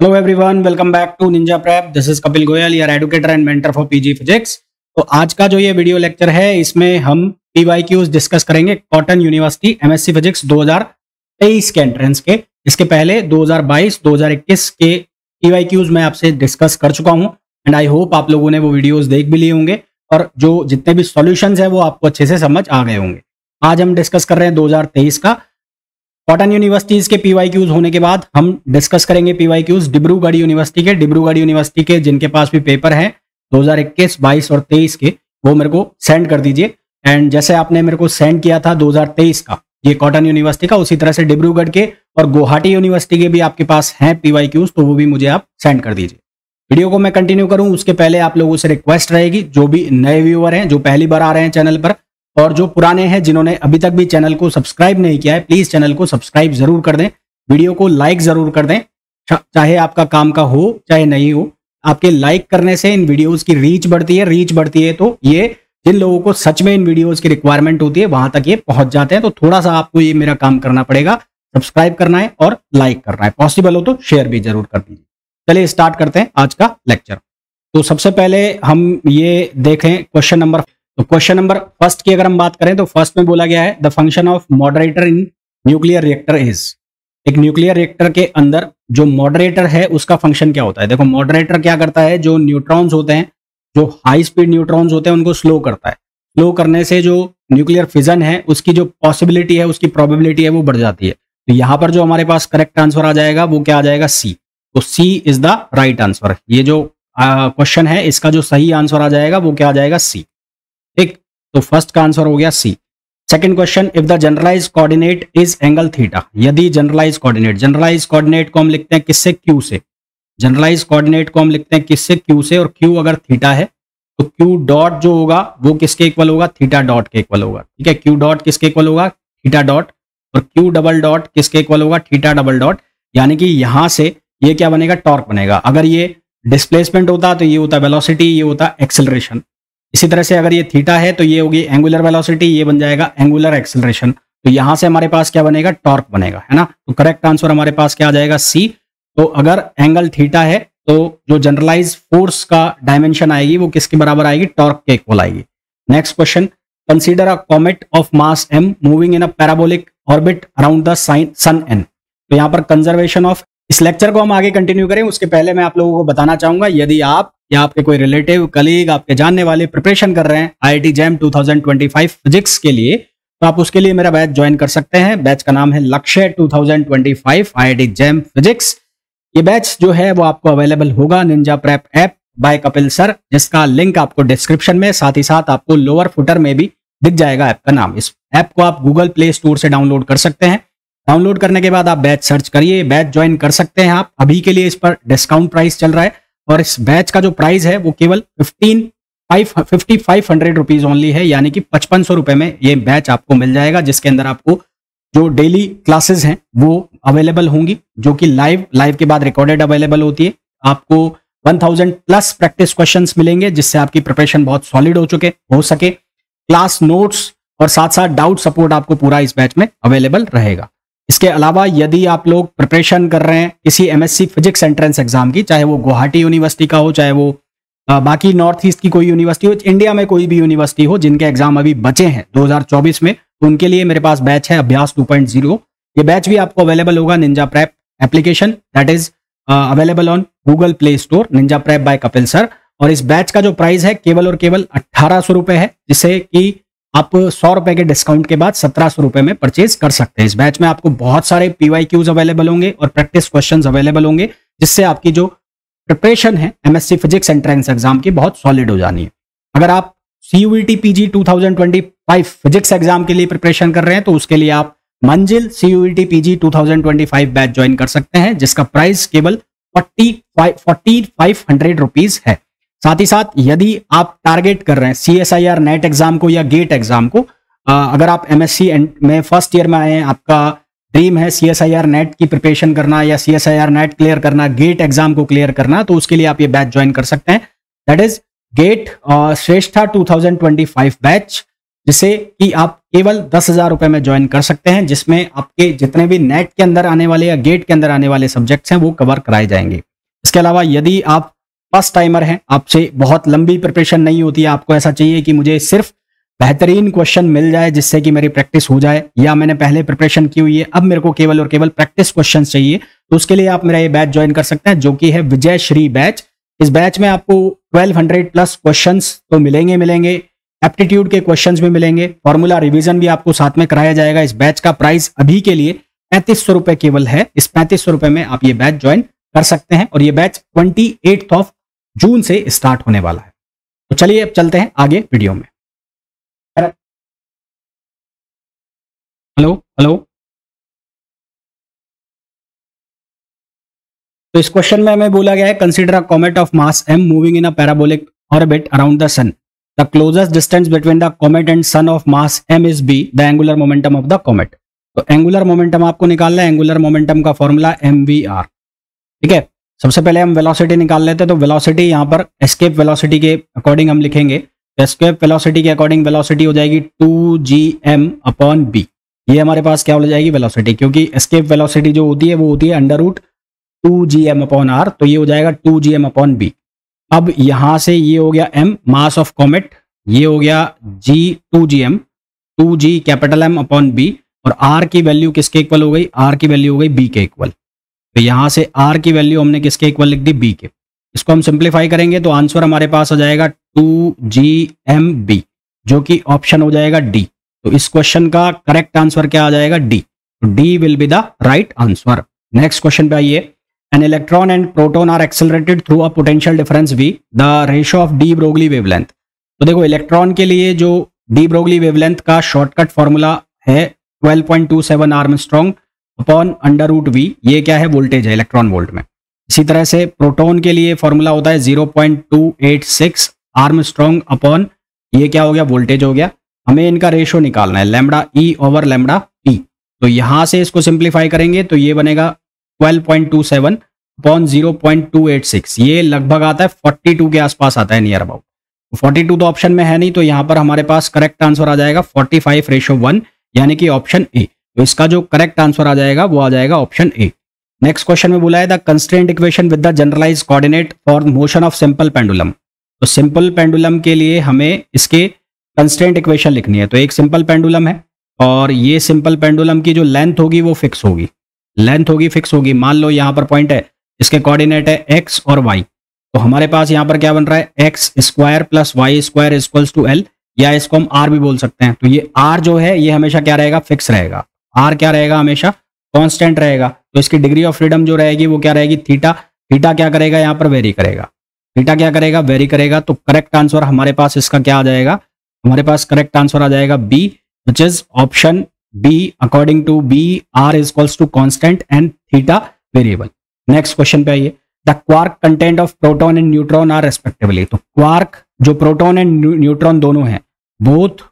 Hello everyone, welcome back to Ninja Prep. This is Kapil Goyal, your educator and mentor for PG physics. तो आज का जो ये video lecture है, इसमें हम पीवाईक्यूज डिस्कस करेंगे कॉटन यूनिवर्सिटी एमएससी फिजिक्स 2023 के एंट्रेंस के। इसके पहले 2022 2021 के पीवाईक्यूज मैं आपसे डिस्कस कर चुका हूं एंड आई होप आप लोगों ने वो वीडियोस देख भी लिए होंगे और जो जितने भी सॉल्यूशंस है वो आपको अच्छे से समझ आ गए होंगे। आज हम डिस्कस कर रहे हैं 2023 का कॉटन यूनिवर्सिटीज के पीवाईक्यूज होने के बाद हम डिस्कस करेंगे पीवाईक्यूज डिब्रूगढ़ यूनिवर्सिटी के जिनके पास भी पेपर है 2021, 22 और 23 के, वो मेरे को सेंड कर दीजिए। एंड जैसे आपने मेरे को सेंड किया था 2023 का ये कॉटन यूनिवर्सिटी का, उसी तरह से डिब्रूगढ़ के और गुवाहाटी यूनिवर्सिटी के भी आपके पास हैं पीवाईक्यूज, तो वो भी मुझे आप सेंड कर दीजिए। वीडियो को मैं कंटिन्यू करूं उसके पहले आप लोगों से रिक्वेस्ट रहेगी, जो भी नए व्यूअर हैं, जो पहली बार आ रहे हैं चैनल पर और जो पुराने हैं जिन्होंने अभी तक भी चैनल को सब्सक्राइब नहीं किया है, प्लीज चैनल को सब्सक्राइब जरूर कर दें, वीडियो को लाइक जरूर कर दें, चाहे आपका काम का हो चाहे नहीं हो। आपके लाइक करने से इन वीडियोस की रीच बढ़ती है तो ये जिन लोगों को सच में इन वीडियोस की रिक्वायरमेंट होती है वहां तक ये पहुंच जाते हैं। तो थोड़ा सा आपको ये मेरा काम करना पड़ेगा, सब्सक्राइब करना है और लाइक करना है, पॉसिबल हो तो शेयर भी जरूर कर दीजिए। चलिए स्टार्ट करते हैं आज का लेक्चर। तो सबसे पहले हम ये देखें क्वेश्चन नंबर, तो क्वेश्चन नंबर फर्स्ट की अगर हम बात करें तो फर्स्ट में बोला गया है the function of moderator in nuclear reactor is. एक न्यूक्लियर रिएक्टर के अंदर जो मॉडरेटर है उसका फंक्शन क्या होता है। देखो मॉडरेटर क्या करता है, जो न्यूट्रॉन्स होते हैं, जो हाई स्पीड न्यूट्रॉन्स होते हैं उनको स्लो करता है। स्लो करने से जो न्यूक्लियर फिजन है उसकी जो पॉसिबिलिटी है, उसकी प्रोबेबिलिटी है वो बढ़ जाती है। तो यहां पर जो हमारे पास करेक्ट आंसर आ जाएगा वो क्या आ जाएगा, सी। तो C is the right answer. ये जो क्वेश्चन है इसका जो सही आंसर आ जाएगा वो क्या आ जाएगा, सी। ठीक, तो फर्स्ट का आंसर हो गया C. Second question, if the generalise coordinate is angle theta. यदि जनरलाइज कोऑर्डिनेट को हम लिखते हैं किससे, क्यू से। जनरलाइज कोऑर्डिनेट को हम लिखते हैं किससे, क्यू से, और क्यू अगर थीटा है तो क्यू डॉट जो होगा वो किसके इक्वल होगा, थीटा डॉट के इक्वल होगा। ठीक है, क्यू डॉट किसके इक्वल होगा, थीटा डॉट, और क्यू डबल डॉट किसके इक्वल होगा, थीटा डबल डॉट। यानी कि यहां से ये क्या बनेगा, टॉर्क बनेगा। अगर ये डिस्प्लेसमेंट होता तो ये होता वेलोसिटी, ये होता एक्सेलरेशन। इसी तरह से अगर ये थीटा है तो ये होगी एंगुलर वेलोसिटी, ये बन जाएगा एंगुलर एक्सेलरेशन। तो यहां से हमारे पास क्या बनेगा, टॉर्क बनेगा, है ना। तो करेक्ट आंसर हमारे पास क्या आ जाएगा, सी। तो अगर एंगल थीटा है तो जो जनरलाइज फोर्स का डायमेंशन आएगी वो किसके बराबर आएगी, टॉर्क के इक्वल आएगी। Next question, consider a comet of mass m moving in a parabolic orbit around the sun n। तो यहाँ पर कंजर्वेशन ऑफ, इस लेक्चर को हम आगे कंटिन्यू करें उसके पहले मैं आप लोगों को बताना चाहूंगा, यदि आप या आपके कोई रिलेटिव, कलीग, आपके जानने वाले प्रिपरेशन कर रहे हैं IIT JAM 2025 फिजिक्स के लिए, तो आप उसके लिए मेरा बैच ज्वाइन कर सकते हैं। बैच का नाम है लक्ष्य 2025 IIT JAM फिजिक्स। ये बैच जो है वो आपको अवेलेबल होगा Ninja Prep app by Kapil sir, जिसका लिंक आपको डिस्क्रिप्शन में, साथ ही साथ आपको लोअर फुटर में भी दिख जाएगा ऐप का नाम। इस ऐप को आप गूगल प्ले स्टोर से डाउनलोड कर सकते हैं। डाउनलोड करने के बाद आप बैच सर्च करिए, बैच ज्वाइन कर सकते हैं आप। अभी के लिए इस पर डिस्काउंट प्राइस चल रहा है और इस बैच का जो प्राइस है वो केवल 5500 रुपीज ओनली है, यानी कि 5500 रुपए में ये बैच आपको मिल जाएगा, जिसके अंदर आपको जो डेली क्लासेस हैं वो अवेलेबल होंगी, जो कि लाइव के बाद रिकॉर्डेड अवेलेबल होती है। आपको 1000 प्लस प्रैक्टिस क्वेश्चंस मिलेंगे, जिससे आपकी प्रिपरेशन बहुत सॉलिड हो सके। क्लास नोट्स और साथ साथ डाउट सपोर्ट आपको पूरा इस बैच में अवेलेबल रहेगा। इसके अलावा यदि आप लोग प्रिपरेशन कर रहे हैं किसी एमएससी फिजिक्स एंट्रेंस एग्जाम की, चाहे वो गुवाहाटी यूनिवर्सिटी का हो, चाहे वो बाकी नॉर्थ ईस्ट की कोई यूनिवर्सिटी हो, इंडिया में कोई भी यूनिवर्सिटी हो जिनके एग्जाम अभी बचे हैं 2024 में, तो उनके लिए मेरे पास बैच है अभ्यास 2.0। ये बैच भी आपको अवेलेबल होगा Ninja Prep application, that is available on Google Play Store, Ninja Prep by Kapil sir. और इस बैच का जो प्राइस है केवल और केवल 1800 रुपए है, जिससे कि आप 100 रुपए के डिस्काउंट के बाद 1700 रुपए में परचेज कर सकते हैं। इस बैच में आपको बहुत सारे पीवाईक्यूज अवेलेबल होंगे और प्रैक्टिस क्वेश्चंस अवेलेबल होंगे, जिससे आपकी जो प्रिपरेशन है एमएससी फिजिक्स एंट्रेंस एग्जाम की बहुत सॉलिड हो जानी है। अगर आप CUET PG 2025 फिजिक्स एग्जाम के लिए प्रिपरेशन कर रहे हैं तो उसके लिए आप मंजिल CUET PG 2025 बैच ज्वाइन कर सकते हैं, जिसका प्राइस केवल 4500 रुपीज है। साथ ही साथ यदि आप टारगेट कर रहे हैं CSIR नेट एग्जाम को या गेट एग्जाम को, अगर आप एमएससी में फर्स्ट ईयर में आए हैं, आपका ड्रीम है CSIR नेट की प्रिपरेशन करना या CSIR नेट क्लियर करना, गेट एग्जाम को क्लियर करना, तो उसके लिए आप ये बैच ज्वाइन कर सकते हैं, that is GATE Shreshtha 2025 batch, जिसे कि आप केवल 10,000 रुपए में ज्वाइन कर सकते हैं, जिसमें आपके जितने भी नेट के अंदर आने वाले या गेट के अंदर आने वाले सब्जेक्ट्स हैं वो कवर कराए जाएंगे। इसके अलावा यदि आप फर्स्ट टाइमर हैं, आपसे बहुत लंबी प्रिपरेशन नहीं होती है, आपको ऐसा चाहिए कि मुझे सिर्फ बेहतरीन क्वेश्चन मिल जाए जिससे कि मेरी प्रैक्टिस हो जाए, या मैंने पहले प्रिपरेशन की हुई है, अब मेरे को केवल और केवल प्रैक्टिस क्वेश्चन चाहिए, तो उसके लिए आप मेरा ये बैच ज्वाइन कर सकते हैं जो कि है विजय श्री बैच। इस बैच में आपको 1200 प्लस क्वेश्चंस तो मिलेंगे, एप्टीट्यूड के क्वेश्चंस भी मिलेंगे, फॉर्मूला रिवीजन भी आपको साथ में कराया जाएगा। इस बैच का प्राइस अभी के लिए 3500 रुपए केवल है। इस 3500 रुपए में आप ये बैच ज्वाइन कर सकते हैं और ये बैच 28 जून से स्टार्ट होने वाला है। तो चलिए अब चलते हैं आगे वीडियो में। हेलो। तो इस क्वेश्चन में हमें बोला गया है consider a comet of mass m moving in a parabolic orbit around the sun. The closest distance between the comet and sun of mass m is b, the angular momentum of the comet. तो angular momentum आपको निकालना है। Angular momentum का formula mvr। ठीक है, सबसे पहले हम वेलोसिटी निकाल लेते हैं। तो वेलोसिटी यहाँ पर एस्केप वेलोसिटी के अकॉर्डिंग हम लिखेंगे। एस्केप वेलोसिटी के अकॉर्डिंग वेलोसिटी हो जाएगी 2gm/b। ये हमारे पास क्या हो जाएगी वेलोसिटी, क्योंकि एस्केप वेलोसिटी जो होती है वो होती है √2gm/r, तो ये हो जाएगा 2gm/b। अब यहां से ये हो गया m मास ऑफ कॉमेट, ये हो गया g 2gm, 2g capital M/b, और r की वैल्यू किसके इक्वल हो गई, r की वैल्यू हो गई b के इक्वल। तो यहां से r की वैल्यू हमने किसके इक्वल लिख दी, b के। इसको हम सिंप्लीफाई करेंगे तो आंसर हमारे पास आ जाएगा 2gmb, जो कि ऑप्शन हो जाएगा डी। तो इस क्वेश्चन का करेक्ट आंसर क्या आ जाएगा, डी। तो D will be the right answer. Next question पे आइए। An electron and proton are accelerated through a potential difference v, the ratio of de Broglie wavelength. तो देखो इलेक्ट्रॉन के लिए जो डी ब्रोगली वेवलेंथ का शॉर्टकट फॉर्मूला है 12.27 Armstrong upon √v। ये क्या है, वोल्टेज है इलेक्ट्रॉन वोल्ट में। इसी तरह से प्रोटॉन के लिए फॉर्मूला होता है 0.286 आर्मस्ट्रॉन्ग अपॉन, ये क्या हो गया, वोल्टेज हो गया। हमें इनका रेशो निकालना है λE/λp। तो यहां से इसको सिंप्लीफाई करेंगे तो ये बनेगा 12.27 अपॉन 0.286। ये लगभग आता है 42 के आसपास आता है, नियर अबाउट। 42 तो ऑप्शन में है नहीं, तो यहां पर हमारे पास करेक्ट आंसर आ जाएगा 45:1, यानी कि ऑप्शन ए। तो इसका जो करेक्ट आंसर आ जाएगा वो आ जाएगा ऑप्शन ए। नेक्स्ट क्वेश्चन में बोला है the constraint equation with the generalised coordinate for motion of simple pendulum. तो सिंपल पेंडुलम के लिए हमें इसके कंस्ट्रेंट इक्वेशन लिखनी है। तो एक सिंपल पेंडुलम है और ये सिंपल पेंडुलम की जो लेंथ होगी वो फिक्स होगी, लेंथ होगी फिक्स होगी। मान लो यहाँ पर पॉइंट है, इसके कोऑर्डिनेट है x और y। तो हमारे पास यहाँ पर क्या बन रहा है, x² + y² equals to l, या इसको हम r भी बोल सकते हैं। तो ये r जो है ये हमेशा क्या रहेगा, फिक्स रहेगा। r क्या रहेगा, हमेशा कांस्टेंट रहेगा। तो इसकी डिग्री ऑफ फ्रीडम जो रहेगी वो क्या रहेगी, थीटा। थीटा क्या करेगा, यहाँ पर वेरी करेगा। थीटा क्या करेगा, वेरी करेगा। तो करेक्ट आंसर हमारे पास इसका क्या आ जाएगा, हमारे पास करेक्ट आंसर आ जाएगा B, which is option B. According to B r equals to constant and theta variable. Next question पे आइए। The quark content of proton and neutron are respectively. तो क्वार्क जो प्रोटॉन एंड न्यूट्रॉन दोनों हैं, both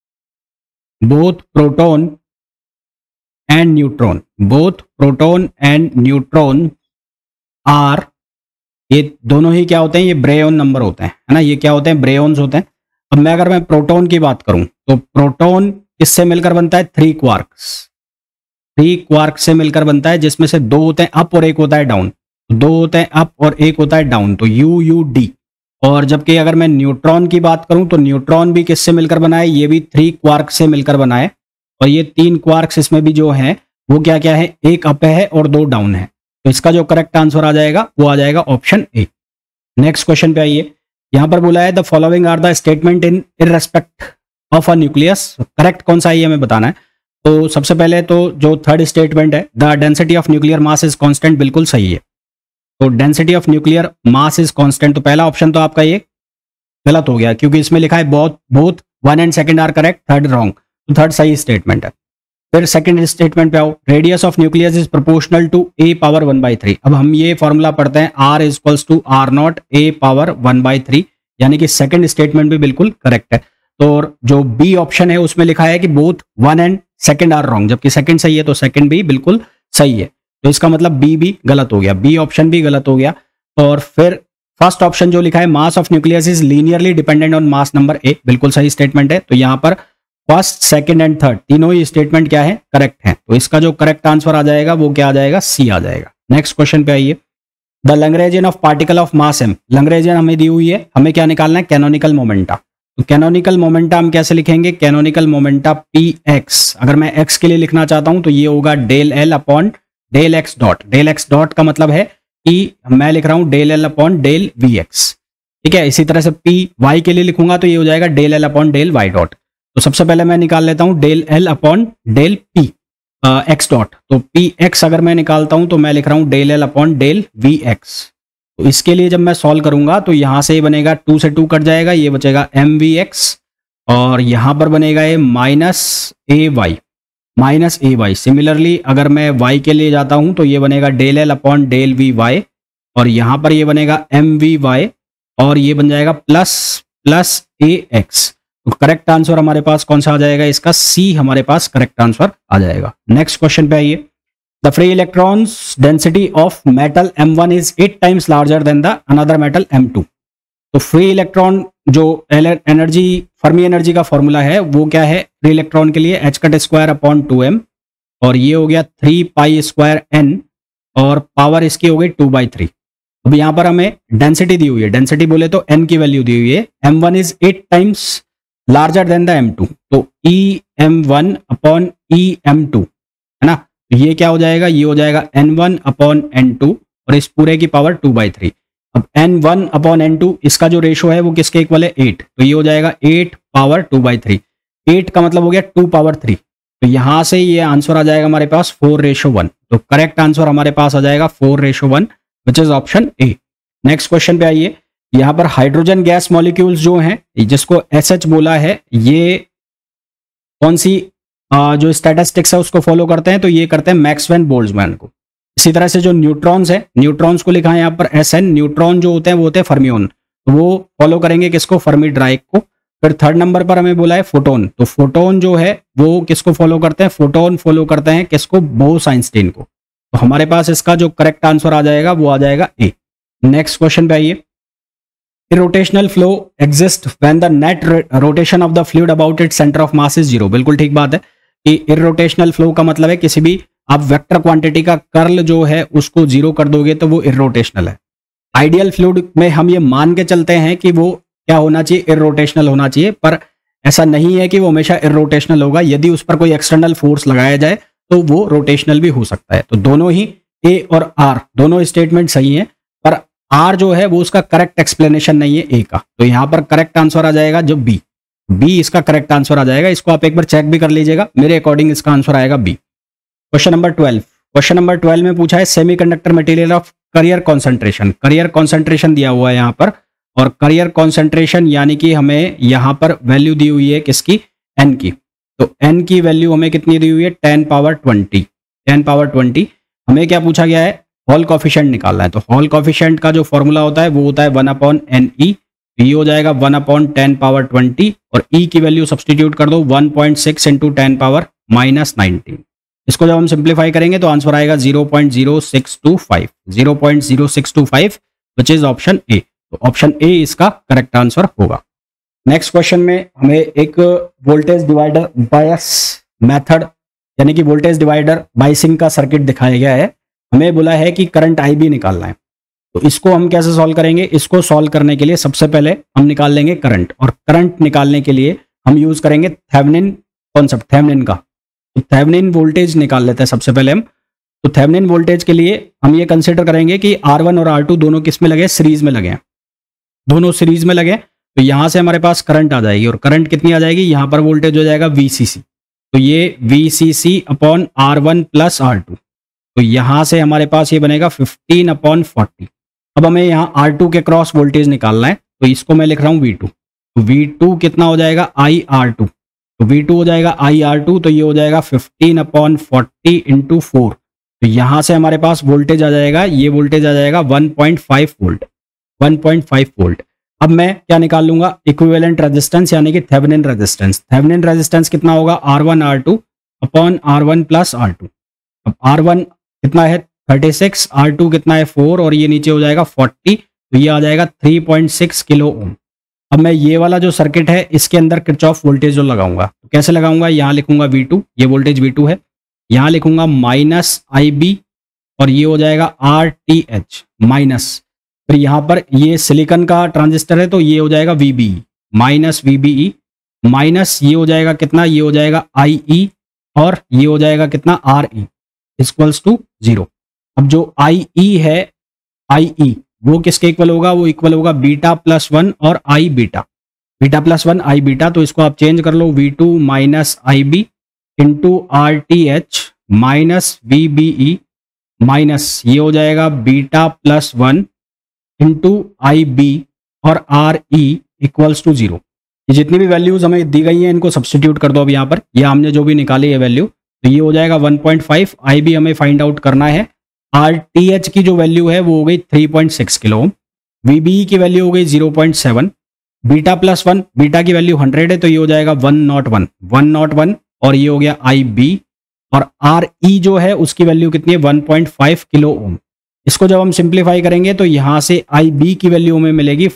proton and neutron, both proton and neutron are, ये दोनों ही क्या होते हैं, ये ब्रेयन नंबर होते हैं, है ना, ये क्या होते हैं, ब्रेयन्स होते हैं। अब मैं अगर मैं प्रोटॉन की बात करूं तो प्रोटॉन किससे मिलकर बनता है, 3 क्वार्क्स। 3 क्वार्क से मिलकर बनता है, जिसमें से 2 होते हैं अप और 1 होता है डाउन। 2 होते हैं अप और 1 होता है डाउन, तो UUD। और जबकि अगर मैं न्यूट्रॉन की बात करूं तो न्यूट्रॉन भी किससे मिलकर बना है, ये भी 3 क्वार्क से मिलकर बना है। और ये 3 क्वार्क्स इसमें भी जो है वो क्या क्या है, 1 अप है और 2 डाउन है। तो इसका जो करेक्ट आंसर आ जाएगा वो आ जाएगा ऑप्शन ए। नेक्स्ट क्वेश्चन पे आइए। यहां पर बोला है the following are the statement in respect of a nucleus. Correct कौन सा है ये हमें बताना है। तो सबसे पहले तो जो थर्ड स्टेटमेंट है, the density of nuclear mass is constant, बिल्कुल सही है। तो density of nuclear mass is constant, तो पहला ऑप्शन तो आपका ये गलत हो गया, क्योंकि इसमें लिखा है both 1 and 2 are correct, third wrong. तो थर्ड सही स्टेटमेंट है। फिर सेकंड स्टेटमेंट पे आओ। Radius of nucleus is proportional to a⁻1/3। अब हम ये फॉर्मूला पढ़ते हैं r equals to r0 a⁻1/3, यानी कि सेकंड स्टेटमेंट भी बिल्कुल करेक्ट है। तो जो बी ऑप्शन है उसमें लिखा है कि बोथ 1 एंड 2 आर रॉन्ग, जबकि सेकंड सही है, तो सेकंड भी बिल्कुल सही है। तो इसका मतलब बी भी गलत हो गया, बी ऑप्शन भी गलत हो गया। और फिर फर्स्ट ऑप्शन जो लिखा है, mass of nucleus is linearly dependent on mass number A, बिल्कुल सही स्टेटमेंट है। तो यहाँ पर फर्स्ट, सेकंड एंड थर्ड तीनों ही स्टेटमेंट क्या है, करेक्ट है। तो इसका जो करेक्ट आंसर आ जाएगा वो क्या आ जाएगा, सी आ जाएगा। नेक्स्ट क्वेश्चन पे आइए। The Lagrangian of particle of mass m, Lagrangian हमें दी हुई है, हमें क्या निकालना है, कैनोनिकल मोमेंटा। तो कैनोनिकल मोमेंटा हम कैसे लिखेंगे, कैनोनिकल मोमेंटा px, अगर मैं x के लिए लिखना चाहता हूं तो ये होगा del L upon del X dot. Del X dot का मतलब है कि मैं लिख रहा हूं del L upon del V X, ठीक है। इसी तरह से पी वाई के लिए लिखूंगा तो ये हो जाएगा del L upon del Y dot. तो सबसे पहले मैं निकाल लेता हूं del L upon del P X dot. तो पी एक्स अगर मैं निकालता हूं तो मैं लिख रहा हूं del L upon del V X. तो इसके लिए जब मैं सॉल्व करूंगा तो यहां से ये बनेगा 2 से 2 कट जाएगा, ये बचेगा एम वी एक्स और यहां पर बनेगा ये minus A Y, minus A Y. Similarly अगर मैं वाई के लिए जाता हूं तो ये बनेगा del L upon del V Y और यहां पर ये बनेगा एम वी वाई और ये बन जाएगा प्लस प्लस ए एक्स। तो करेक्ट आंसर हमारे पास कौन सा आ जाएगा, इसका सी हमारे पास करेक्ट आंसर आ जाएगा। नेक्स्ट क्वेश्चन पे आइए। The free electrons density of metal m1 is 8 times larger than the another metal m2। तो फ्री इलेक्ट्रॉन जो एनर्जी फर्मी एनर्जी का फॉर्मूला है वो क्या है फ्री इलेक्ट्रॉन के लिए, h cut square upon 2m और ये हो गया 3 पाई स्क्वायर n और पावर इसकी हो गई 2/3। अब यहाँ पर हमें डेंसिटी दी हुई है, डेंसिटी बोले तो n की वैल्यू दी हुई है, m1 is 8 times larger than the m2। तो e m1 upon e m2 है ना, तो ये क्या हो जाएगा, ये हो जाएगा n1 अपॉन n2 और इस पूरे की पावर 2/3। अब n1 अपॉन n2 इसका जो रेशो है वो किसके इक्वल है, 8। तो ये हो जाएगा 8 पावर 2/3। 8 का मतलब हो गया 2 पावर 3। तो यहां से ये आंसर आ जाएगा हमारे पास 4:1। तो करेक्ट आंसर हमारे पास आ जाएगा 4:1 which is option A. Next question पे आइए। यहां पर हाइड्रोजन गैस मॉलिक्यूल्स जो हैं जिसको SH बोला है, ये कौन सी जो स्टैटिस्टिक्स है उसको फॉलो करते हैं, तो ये करते हैं मैक्सवेल बोल्ट्जमैन को। इसी तरह से जो न्यूट्रॉन्स है, न्यूट्रॉन्स को लिखा है यहाँ पर SN। न्यूट्रॉन जो होते हैं वो होते हैं फर्मियोन, तो वो फॉलो करेंगे किसको, फर्मी ड्राइक को। फिर थर्ड नंबर पर हमें बोला है फोटोन, तो फोटोन जो है वो किसको फॉलो करते हैं, फोटोन फॉलो करते हैं किसको, बोस-आइंस्टीन को। तो हमारे पास इसका जो करेक्ट आंसर आ जाएगा वो आ जाएगा ए। नेक्स्ट क्वेश्चन पे आइए। Irrotational flow exist when the net rotation of the fluid about its centre of mass is 0। बिल्कुल ठीक बात है कि इरोटेशनल फ्लो का मतलब है किसी भी आप वेक्टर क्वांटिटी का कर्ल जो है उसको 0 कर दोगे तो वो इरोटेशनल है। आइडियल फ्लूइड में हम ये मान के चलते हैं कि वो क्या होना चाहिए, इरोटेशनल होना चाहिए, पर ऐसा नहीं है कि वो हमेशा इरोटेशनल होगा। यदि उस पर कोई एक्सटर्नल फोर्स लगाया जाए तो वो रोटेशनल भी हो सकता है। तो दोनों ही ए और आर दोनों स्टेटमेंट सही हैं, पर आर जो है वो उसका करेक्ट एक्सप्लेनेशन नहीं है ए का। तो यहां पर करेक्ट आंसर आ जाएगा जो बी, बी इसका करेक्ट आंसर आ जाएगा। इसको आप एक बार चेक भी कर लीजिएगा, मेरे अकॉर्डिंग इसका आंसर आएगा B. Question number 12। Question number 12 में पूछा है semiconductor material of carrier concentration. Carrier concentration दिया हुआ है यहाँ पर, और करियर कॉन्सेंट्रेशन यानी कि हमें यहाँ पर वैल्यू दी हुई है किसकी, एन की। तो एन की वैल्यू हमें कितनी दी हुई है, 10 पावर 20। 10 पावर 20। हमें क्या पूछा गया है, हॉल कॉफिशिएंट निकालना है। तो हॉल कॉफिशिएंट का जो फॉर्मूला होता है वो होता है 1/NE। ये हो जाएगा 1/10 पावर 20 और E की वैल्यू सब्सटीट्यूट कर दो 1.6 इंटू 10 पावर -19। इसको जब हम सिंप्लीफाई करेंगे तो आंसर आएगा 0.0625, 0.0625 विच इज ऑप्शन ए। तो ऑप्शन ए इसका करेक्ट आंसर होगा। नेक्स्ट क्वेश्चन में हमें एक वोल्टेज डिवाइडर बायस मेथड यानी कि वोल्टेज डिवाइडर बायसिंग का सर्किट दिखाया गया है। हमें बोला है कि करंट IB निकालना है। तो इसको हम कैसे सॉल्व करेंगे, इसको सॉल्व करने के लिए सबसे पहले हम निकाल लेंगे करंट, और करंट निकालने के लिए हम यूज करेंगे थेवेनिन कॉन्सेप्ट, थेवेनिन का। तो थेवेनिन वोल्टेज निकाल लेते हैं सबसे पहले हम। तो थेवेनिन वोल्टेज के लिए हम ये कंसिडर करेंगे कि R1 और R2 दोनों किस में लगे, सीरीज में लगे हैं, दोनों सीरीज में लगे। तो यहां से हमारे पास करंट आ जाएगी, और करंट कितनी आ जाएगी, यहां पर वोल्टेज हो जाएगा VCC। तो ये VCC upon R1 plus R2। तो यहां से हमारे पास ये बनेगा 15/40। अब हमें यहाँ R2 के क्रॉस वोल्टेज निकालना है, तो इसको मैं लिख रहा हूँ V2। तो V2 कितना हो जाएगा, IR2। तो V2 हो जाएगा IR2, तो ये हो जाएगा 15/40 इंटू 4। तो यहां से हमारे पास वोल्टेज आ जाएगा, ये वोल्टेज आ जाएगा 1.5 वोल्ट, 1.5 वोल्ट। अब मैं क्या निकाल लूंगा, इक्विवेलेंट रेजिस्टेंस यानी कि थेवेनिन रेजिस्टेंस। थेवेनिन रेजिस्टेंस कितना होगा, R1 R2 upon R1 plus R2। अब R1 कितना है 36, R2 कितना है 4, और ये नीचे हो जाएगा 40। तो ये आ जाएगा 3.6 किलो ओम। अब मैं ये वाला जो सर्किट है इसके अंदर किरचॉफ वोल्टेज जो लगाऊंगा, तो कैसे लगाऊंगा, यहाँ लिखूंगा V2, ये वोल्टेज V2 है, यहाँ लिखूंगा -IB और ये हो जाएगा RTH माइनस, फिर यहाँ पर ये सिलिकॉन का ट्रांजिस्टर है तो ये हो जाएगा VBE माइनस VBE माइनस ये हो जाएगा कितना, ये हो जाएगा IE और ये हो जाएगा कितना RE इक्वल्स टू 0। अब जो IE है IE वो किसके इक्वल होगा, वो इक्वल होगा बीटा प्लस 1 और I beta, beta plus 1 I beta, तो इसको आप चेंज कर लो V2 minus IB into RTH minus VBE minus ये हो जाएगा बीटा प्लस 1 इंटू IB और RE इक्वल्स टू 0। ये जितनी भी वैल्यूज हमें दी गई हैं इनको सब्स्टिट्यूट कर दो अब यहाँ पर, या हमने जो भी निकाली है वैल्यू, तो ये हो जाएगा 1.5, IB हमें फाइंड आउट करना है, RTH की जो वैल्यू है वो हो गई 3.6 किलो ओम, VBE की वैल्यू हो गई 0.7, बीटा प्लस 1, बीटा की वैल्यू 100 है तो ये हो जाएगा 101 और ये हो गया IB, और RE जो है उसकी वैल्यू कितनी है 1.5 किलो ओम। इसको जब हम सिंप्लीफाई करेंगे तो यहां से IB की वैल्यू हमें मिलेगी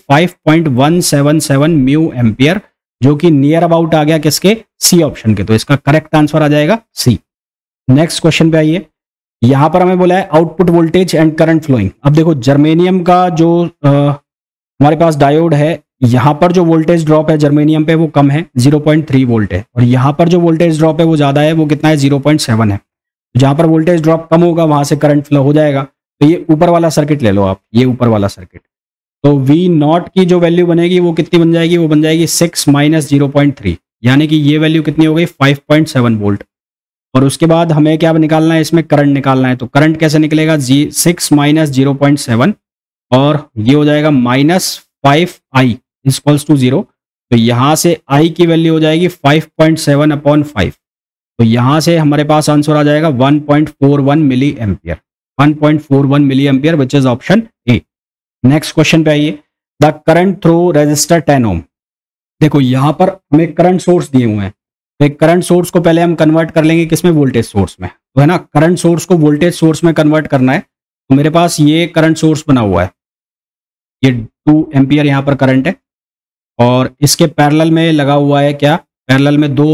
5.177 म्यू एम्पियर, जो कि नियर अबाउट आ गया किसके, सी ऑप्शन के, तो इसका करेक्ट आंसर आ जाएगा सी। नेक्स्ट क्वेश्चन पे आइए, यहां पर हमें बोला है output voltage and current flowing. अब देखो जर्मेनियम का जो हमारे पास डायोड है, यहां पर जो वोल्टेज ड्रॉप है जर्मेनियम पे वो कम है 0.3 वोल्ट है, और यहां पर जो वोल्टेज ड्रॉप है वो ज्यादा है, वो कितना है 0.7 है। जहां पर वोल्टेज ड्रॉप कम होगा वहां से करंट फ्लो हो जाएगा। तो ये ऊपर वाला सर्किट ले लो आप, ये ऊपर वाला सर्किट, तो V0 की जो वैल्यू बनेगी वो कितनी बन जाएगी, वो बन जाएगी 6 माइनस 0.3, यानी कि ये वैल्यू कितनी हो गई 5.7 वोल्ट। और उसके बाद हमें क्या निकालना है, इसमें करंट निकालना है, तो करंट कैसे निकलेगा 6 माइनस 0.7 और ये हो जाएगा माइनस 5I इक्वल्स टू 0। तो यहां से I की वैल्यू हो जाएगी 5.7 अपॉन 5, तो यहां से हमारे पास आंसर आ जाएगा 1.41 milli ampere, 1.41 milli ampere which is option A. Next question पे आइए, the current through resistor 10 ohm. देखो यहां पर हमें करंट सोर्स दिए हुए हैं, तो एक करंट सोर्स को पहले हम कन्वर्ट कर लेंगे किसमें, वोल्टेज सोर्स में, तो है ना, करंट सोर्स को वोल्टेज सोर्स में कन्वर्ट करना है। तो मेरे पास ये करंट सोर्स बना हुआ है, ये 2 एम्पियर यहाँ पर करंट है, और इसके पैरेलल में लगा हुआ है क्या, पैरेलल में 2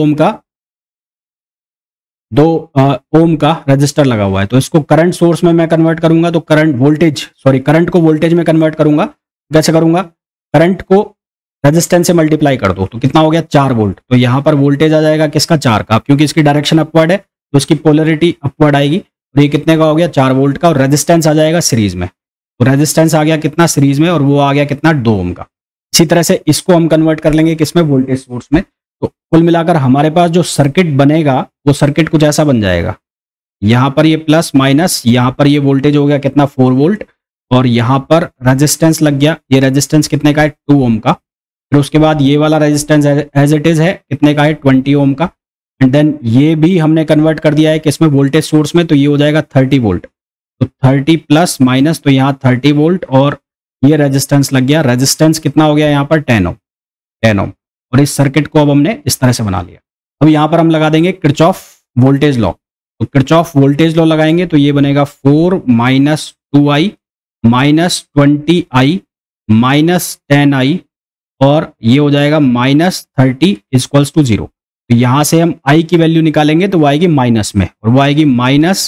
ओम का रजिस्टर लगा हुआ है। तो इसको करंट सोर्स में मैं कन्वर्ट करूंगा, तो करंट को वोल्टेज में कन्वर्ट करूंगा। कैसे करूंगा, करंट को रेजिस्टेंस से मल्टीप्लाई कर दो, तो कितना हो गया 4 वोल्ट, तो यहां पर वोल्टेज आ जाएगा किसका, 4 का, क्योंकि इसकी डायरेक्शन अपवर्ड है तो इसकी पोलरिटी अपवर्ड आएगी। तो ये कितने का हो गया 4 वोल्ट का, और रेजिस्टेंस आ जाएगा सीरीज में, तो रेजिस्टेंस आ गया कितना सीरीज में, और वो आ गया कितना 2 ओम का। इसी तरह से इसको हम कन्वर्ट कर लेंगे किसमें, वोल्टेज सोर्स में। तो कुल मिलाकर हमारे पास जो सर्किट बनेगा वो सर्किट कुछ ऐसा बन जाएगा, यहां पर ये प्लस माइनस, यहां पर ये वोल्टेज हो गया कितना 4 वोल्ट, और यहां पर रेजिस्टेंस लग गया, ये रेजिस्टेंस कितने का है 2 ओम का, फिर उसके बाद ये वाला रेजिस्टेंस एज इट इज है कितने का है 20 ओम का, एंड देन ये भी हमने कन्वर्ट कर दिया है किसमें, वोल्टेज सोर्स में, तो ये हो जाएगा 30 वोल्ट, तो 30 प्लस माइनस, तो यहाँ 30 वोल्ट और ये रेजिस्टेंस लग गया, रेजिस्टेंस कितना हो गया यहाँ पर 10 ओम, और इस सर्किट को अब हमने इस तरह से बना लिया। अब यहाँ पर हम लगा देंगे किरचॉफ वोल्टेज लॉ, तो किरचॉफ वोल्टेज लॉ लगाएंगे तो ये बनेगा 4 minus 2I minus 20I minus 10I, और ये हो जाएगा माइनस 30 इक्वल्स टू 0। तो यहां से हम I की वैल्यू निकालेंगे तो वो आएगी माइनस में, और वो आएगी माइनस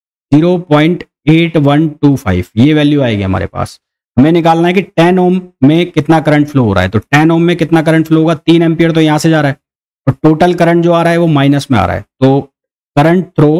0.8125, ये वैल्यू आएगी हमारे पास। हमें निकालना है कि 10 ओम में कितना करंट फ्लो हो रहा है, तो 10 ओम में कितना करंट फ्लो होगा, 3 एम्पियर तो यहां से जा रहा है, और टोटल करंट जो आ रहा है वो माइनस में आ रहा है, तो करंट थ्रो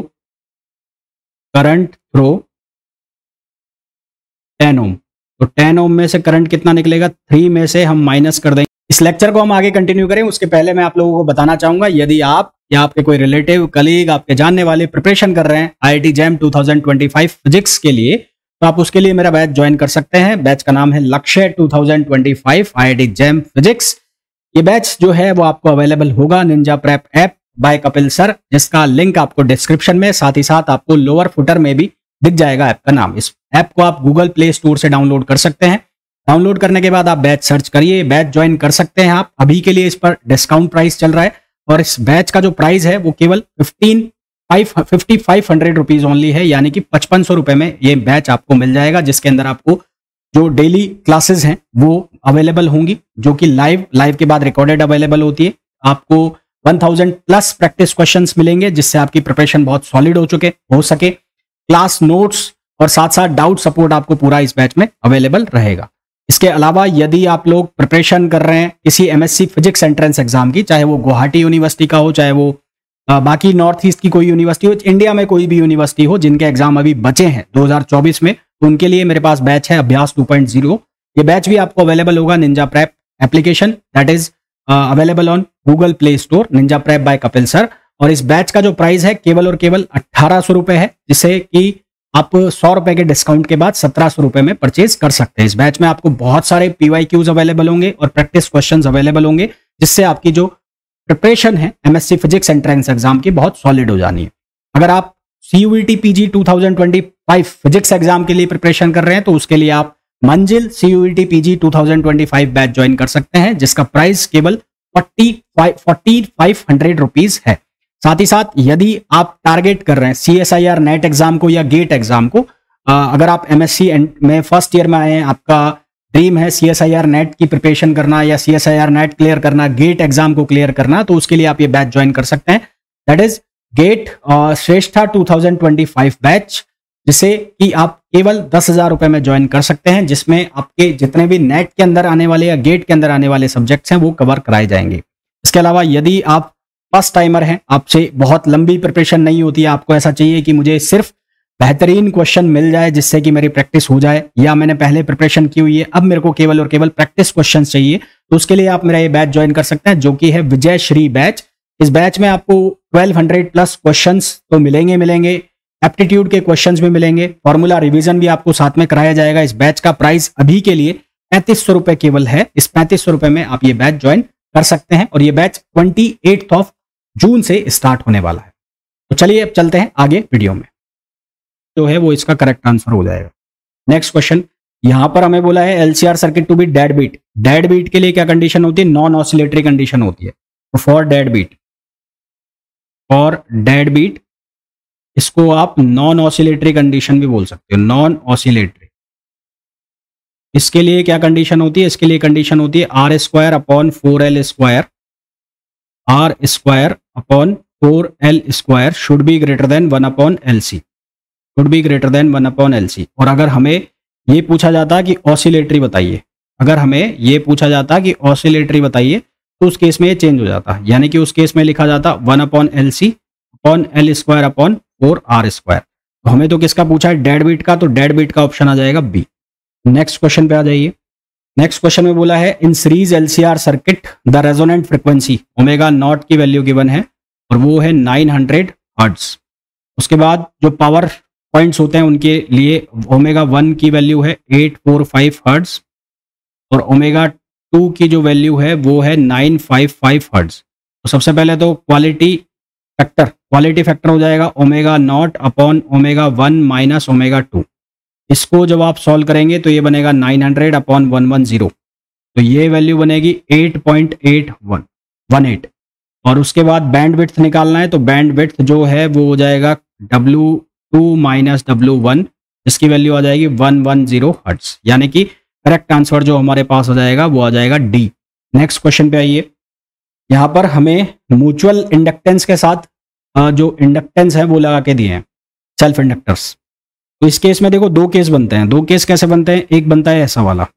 10 ओम, तो 10 ओम में से करंट कितना निकलेगा, 3 में से हम माइनस कर देंगे। इस लेक्चर को हम आगे कंटिन्यू करें उसके पहले मैं आप लोगों को बताना चाहूंगा, यदि आप या आपके कोई रिलेटिव, कलीग, आपके जानने वाले प्रिपरेशन कर रहे हैं IIT JAM 2025 फिजिक्स के लिए, तो आप उसके लिए मेरा बैच ज्वाइन कर सकते हैं। बैच का नाम है लक्ष्य 2025 IIT JAM फिजिक्स। ये बैच जो है वो आपको अवेलेबल होगा Ninja Prep app by Kapil sir, जिसका लिंक आपको डिस्क्रिप्शन में, साथ ही साथ आपको लोअर फुटर में भी दिख जाएगा ऐप का नाम। इस ऐप को आप गूगल प्ले स्टोर से डाउनलोड कर सकते हैं। डाउनलोड करने के बाद आप बैच सर्च करिए, बैच ज्वाइन कर सकते हैं आप। अभी के लिए इस पर डिस्काउंट प्राइस चल रहा है, और इस बैच का जो प्राइस है वो केवल 5500 रुपीज ओनली है, यानी कि 5500 रुपए में ये बैच आपको मिल जाएगा, जिसके अंदर आपको जो डेली क्लासेस हैं वो अवेलेबल होंगी, जो कि लाइव के बाद रिकॉर्डेड अवेलेबल होती है। आपको 1000 प्लस प्रैक्टिस क्वेश्चंस मिलेंगे, जिससे आपकी प्रिपरेशन बहुत सॉलिड हो सके। क्लास नोट्स और साथ साथ डाउट सपोर्ट आपको पूरा इस बैच में अवेलेबल रहेगा। इसके अलावा यदि आप लोग प्रिपरेशन कर रहे हैं किसी एमएससी फिजिक्स एंट्रेंस एग्जाम की, चाहे वो गुवाहाटी यूनिवर्सिटी का हो, चाहे वो बाकी नॉर्थ ईस्ट की कोई यूनिवर्सिटी हो, इंडिया में कोई भी यूनिवर्सिटी हो जिनके एग्जाम अभी बचे हैं 2024 में, तो उनके लिए मेरे पास बैच है अभ्यास 2.0। ये बैच भी आपको अवेलेबल होगा Ninja Prep application, that is available on Google Play Store, Ninja Prep by Kapil sir. और इस बैच का जो प्राइस है केवल और केवल 1800 रुपए है, जिससे कि आप 100 रुपए के डिस्काउंट के बाद 1700 रुपए में परचेज कर सकते हैं। इस बैच में आपको बहुत सारे पीवाईक्यूज अवेलेबल होंगे और प्रैक्टिस क्वेश्चंस अवेलेबल होंगे, जिससे आपकी जो प्रिपरेशन है एमएससी फिजिक्स एंट्रेंस एग्जाम की बहुत सॉलिड हो जानी है। अगर आप CUET PG 2025 फिजिक्स एग्जाम के लिए प्रिपरेशन कर रहे हैं तो उसके लिए आप मंजिल CUET PG 2025 बैच ज्वाइन कर सकते हैं, जिसका प्राइस केवल 4500 रुपीज है। साथ ही साथ यदि आप टारगेट कर रहे हैं CSIR नेट एग्जाम को या गेट एग्जाम को, अगर आप MSc में फर्स्ट ईयर में आए हैं, आपका ड्रीम है CSIR नेट की प्रिपरेशन करना या CSIR नेट क्लियर करना, गेट एग्जाम को क्लियर करना, तो उसके लिए आप ये बैच ज्वाइन कर सकते हैं, that is GATE Shreshtha 2025 batch, जिसे कि आप केवल 10,000 रुपए में ज्वाइन कर सकते हैं, जिसमें आपके जितने भी नेट के अंदर आने वाले या गेट के अंदर आने वाले सब्जेक्ट्स हैं वो कवर कराए जाएंगे। इसके अलावा यदि आप फर्स्ट टाइमर हैं, आपसे बहुत लंबी प्रिपरेशन नहीं होती है, आपको ऐसा चाहिए कि मुझे सिर्फ बेहतरीन क्वेश्चन मिल जाए जिससे कि मेरी प्रैक्टिस हो जाए, या मैंने पहले प्रिपरेशन की हुई है अब मेरे को केवल और केवल प्रैक्टिस क्वेश्चन चाहिए, तो उसके लिए आप मेरा ये बैच ज्वाइन कर सकते हैं, जो कि है विजय श्री बैच। इस बैच में आपको 1200 प्लस क्वेश्चंस तो मिलेंगे, एप्टीट्यूड के क्वेश्चंस भी मिलेंगे, फॉर्मूला रिवीजन भी आपको साथ में कराया जाएगा। इस बैच का प्राइस अभी के लिए 3500 रुपए केवल है। इस 3500 रुपए में आप ये बैच ज्वाइन कर सकते हैं और ये बैच 28 जून से स्टार्ट होने वाला है। तो चलिए अब चलते हैं आगे वीडियो में, जो है वो इसका करेक्ट आंसर हो जाएगा। नेक्स्ट क्वेश्चन, यहां पर हमें बोला है LCR circuit to be dead beat. Dead beat के लिए क्या कंडीशन होती है? नॉन ऑसिलेटरी कंडीशन होती है। तो फॉर डेड बीट इसको आप नॉन ऑसिलेटरी कंडीशन भी बोल सकते हो, नॉन ऑसिलेटरी। इसके लिए क्या कंडीशन होती है? इसके लिए कंडीशन होती है R² upon 4L², R² upon 4L² should be greater than 1 upon LC, should be greater than 1 upon LC। और अगर हमें ये पूछा जाता कि ऑसिलेटरी बताइए, अगर हमें ये पूछा जाता कि ऑसिलेटरी बताइए, तो उस केस में ये चेंज हो जाता, यानी कि उस केस में लिखा जाता 1 upon LC upon L² upon 4R²। तो हमें तो किसका पूछा है? डेड बीट का, तो डेड बीट का ऑप्शन आ जाएगा बी। नेक्स्ट क्वेश्चन पे आ जाइए। नेक्स्ट क्वेश्चन में बोला है in series LCR circuit the resonant frequency omega naught की वैल्यू गिवन है और वो है 900 हर्ट्ज। उसके बाद जो पावर पॉइंट्स होते हैं उनके लिए ओमेगा 1 की वैल्यू है 845 हर्ट्ज और ओमेगा 2 की जो वैल्यू है वो है 955 हर्ट्ज। तो सबसे पहले तो क्वालिटी फैक्टर हो जाएगा omega naught upon omega 1 minus omega 2। इसको जब आप सॉल्व करेंगे तो ये बनेगा 900 अपॉन 110, तो ये वैल्यू बनेगी 8.818। और उसके बाद बैंड विड्थ निकालना है, तो बैंड विड्थ जो है वो हो जाएगा W2 माइनस W1, जिसकी वैल्यू आ जाएगी 110 हर्ट्ज, यानी कि करेक्ट आंसर जो हमारे पास हो जाएगा वो आ जाएगा डी। नेक्स्ट क्वेश्चन पे आइए। यहाँ पर हमें म्यूचुअल इंडक्टेंस के साथ जो इंडक्टेंस है वो लगा के दिए हैं, सेल्फ इंडक्टर्स। तो इस केस में देखो दो केस बनते हैं। दो केस कैसे बनते हैं? एक बनता है ऐसा वाला,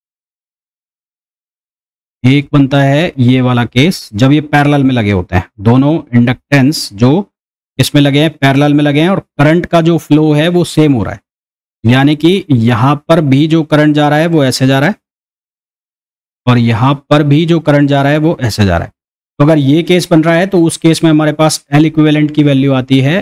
एक बनता है ये वाला केस जब ये पैरेलल में लगे होते हैं, दोनों इंडक्टेंस जो इसमें लगे हैं पैरेलल में लगे हैं और करंट का जो फ्लो है वो सेम हो रहा है, यानी कि यहां पर भी जो करंट जा रहा है वो ऐसे जा रहा है और यहां पर भी जो करंट जा रहा है वो ऐसे जा रहा है। तो अगर ये केस बन रहा है तो उस केस में हमारे पास L इक्विवेलेंट की वैल्यू आती है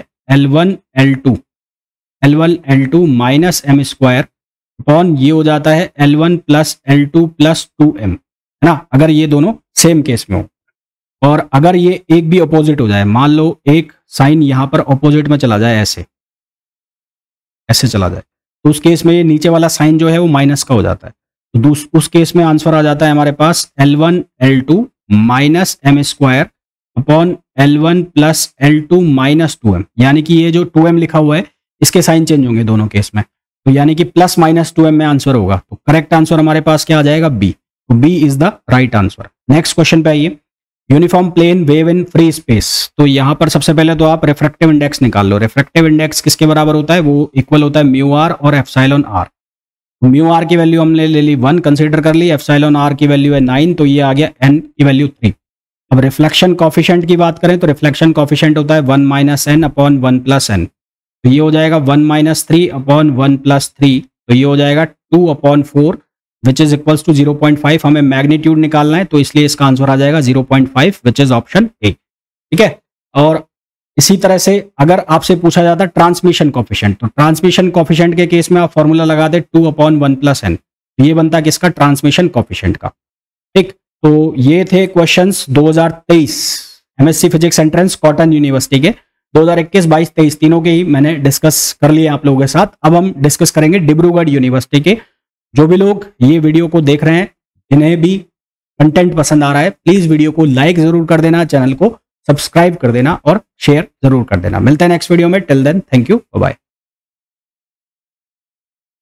L1 माइनस M² अपॉन ये हो जाता है L1 plus L2 plus 2M, है ना, अगर ये दोनों सेम केस में हो। और अगर ये एक भी अपोजिट हो जाए, मान लो एक साइन यहां पर अपोजिट में चला जाए, ऐसे चला जाए, तो उस केस में ये नीचे वाला साइन जो है वो माइनस का हो जाता है। तो उस केस में आंसर आ जाता है हमारे पास L1 L2 minus M² upon L1 plus L2 minus 2M, यानी कि ये जो 2M लिखा हुआ है इसके साइन चेंज होंगे दोनों केस में, तो यानी कि प्लस माइनस 2M में आंसर होगा। तो करेक्ट आंसर हमारे पास क्या आ जाएगा? बी। तो B is the right answer. Next question पे आइए। Uniform plane wave in free space, तो यहाँ पर सबसे पहले तो आप रिफ्रैक्टिव इंडेक्स निकाल लो। रिफ्रैक्टिव इंडेक्स किसके बराबर होता है, वो इक्वल होता है म्यू आर और एप्सिलॉन आर। म्यू आर की वैल्यू हमने ले ली 1 कंसीडर कर ली, एप्सिलॉन आर की वैल्यू है 9, तो ये आ गया n की वैल्यू 3। अब रिफ्लेक्शन कॉफिशिएंट की बात करें तो रिफ्लेक्शन कॉफिशिएंट होता है 1 minus N upon 1 plus N, तो ये हो जाएगा 1 माइनस 3 अपॉन 1 प्लस 3, तो ये हो जाएगा 2 upon 4 which is equals to 0.5। हमें मैग्नीट्यूड निकालना है तो इसलिए इसका आंसर आ जाएगा 0.5 विच इज ऑप्शन ए। ठीक है, और इसी तरह से अगर आपसे पूछा जाता ट्रांसमिशन कॉफिशिएंट, तो ट्रांसमिशन कॉफिशिएंट के केस में आप फॉर्मूला लगा दे 2 अपॉन 1 प्लस एन, ये बनता है किसका, ट्रांसमिशन कॉफिशिएंट का। ठीक, तो ये थे questions 2023 MSc physics entrance Cotton University के। 2021, 22, 23 तीनों के ही मैंने डिस्कस कर लिए आप लोगों के साथ। अब हम डिस्कस करेंगे डिब्रूगढ़ यूनिवर्सिटी के। जो भी लोग ये वीडियो को देख रहे हैं, जिन्हें भी कंटेंट पसंद आ रहा है, प्लीज वीडियो को लाइक जरूर कर देना, चैनल को सब्सक्राइब कर देना और शेयर जरूर कर देना। मिलते हैं नेक्स्ट वीडियो में, till then thank you, bye.